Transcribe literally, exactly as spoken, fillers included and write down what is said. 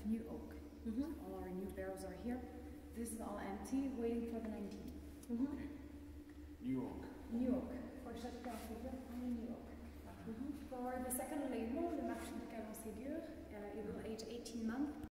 new oak. Mm-hmm. All our new barrels are here. This is all empty, waiting for the nineteen. Mm-hmm. Okay. New oak. New oak. For chaque paire figure, only new oak. Mm-hmm. For the second label, the Marche de Calon Ségur, uh, it will age eighteen months.